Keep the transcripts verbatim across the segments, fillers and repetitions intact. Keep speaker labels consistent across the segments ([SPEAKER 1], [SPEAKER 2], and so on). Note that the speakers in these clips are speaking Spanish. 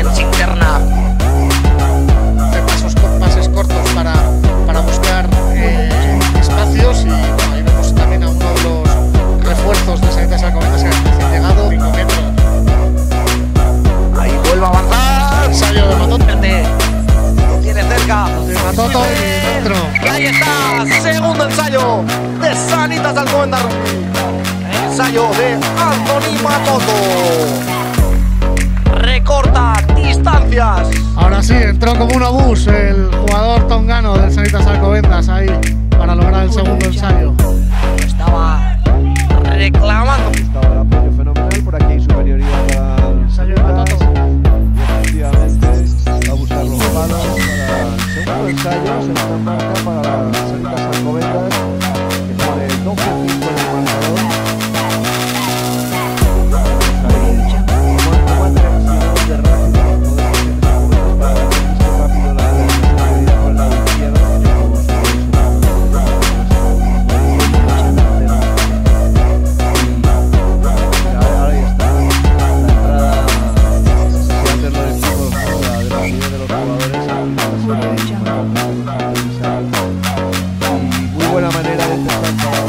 [SPEAKER 1] interna.
[SPEAKER 2] De pasos, pases cortos para, para buscar eh, espacios, y bueno, ahí vemos también a uno de los refuerzos de Sanitas Alcobendas que ha recién llegado, cinco metros.
[SPEAKER 1] Ahí vuelve a avanzar.
[SPEAKER 2] Ensayo de Matoto.
[SPEAKER 1] Lo tiene cerca.
[SPEAKER 2] De Matoto y dentro.
[SPEAKER 1] Y ahí está, segundo ensayo de Sanitas Alcobendas Rugby. Ensayo de Anthony Matoto. Recorta distancias.
[SPEAKER 2] Ahora sí, entró como un obús el jugador tongano del Sanitas Alcobendas ahí para lograr el segundo ensayo.
[SPEAKER 1] Estaba reclamando.
[SPEAKER 3] Estaba el apoyo fenomenal, por aquí hay superioridad para el
[SPEAKER 2] Ensayo de Matoto.
[SPEAKER 3] y efectivamente va a buscar los palos para el segundo ensayo, segunda marca para las Sanitas Alcobendas, que pone doce cinco en el marcador. De rápido, para rápido la superioridad por el lado izquierdo. Ahora ya está la entrada, si antes lo decimos, ¿no? La de la mayoría de los jugadores, y muy buena manera de empezar para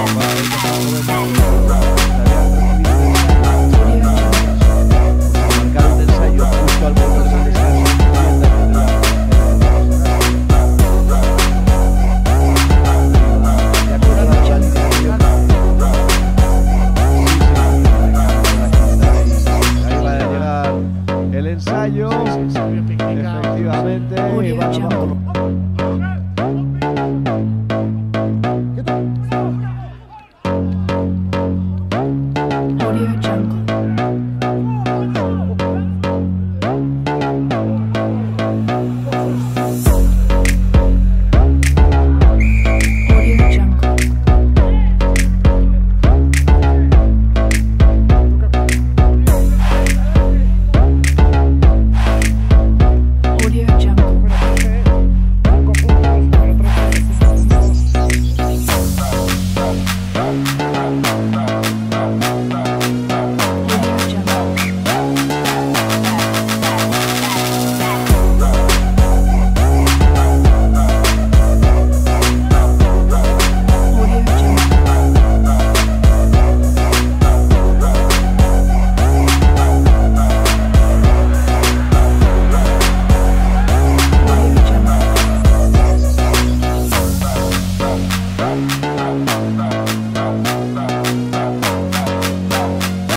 [SPEAKER 3] marcar un ensayo justo al borde del descanso. Ahí va a llegar el ensayo, efectivamente, y va, va,